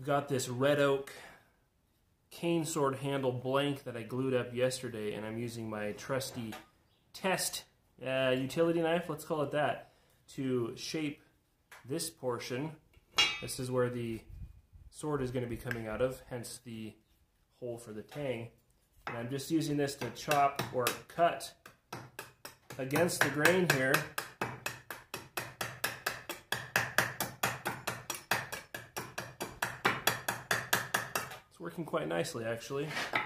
got this red oak cane sword handle blank that I glued up yesterday, and I'm using my trusty test utility knife, let's call it that, to shape this portion. This is where the sword is going to be coming out of, hence the hole for the tang. And I'm just using this to chop or cut against the grain here. It's working quite nicely, actually.